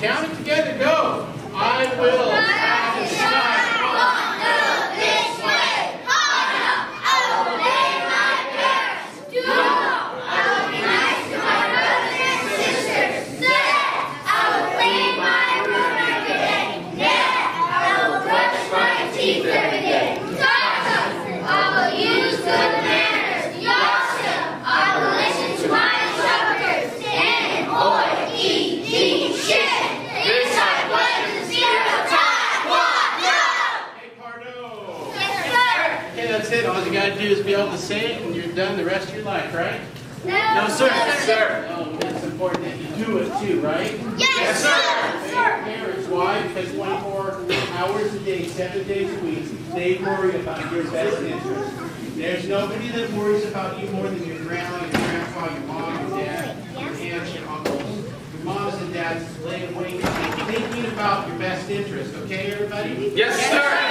count it together, go. I will have to shine. This way. I will obey my parents. Do. I will be nice to my brothers and sisters. Say. I will clean my room every day. Yeah. I will brush my teeth every day. I will use good manners. Yasha. I will listen to my instructors. And boy, eat shit. This I pledge the spirit of Taekwondo. Hey, Pardo. Yes, sir. Okay, that's it. All you gotta do is be able to say it, and you're done the rest of your life, right? No, sir. Yes, sir. Oh, it's important that you do it too, right? Yes, sir. Parents, why? Because 24 hours a day, 7 days a week, they worry about your best interest. There's nobody that worries about you more than your grandma, your grandpa, your mom, your dad, your aunts, your uncles. Your moms and dads lay awake thinking about your best interest. Okay, everybody? Yes, sir.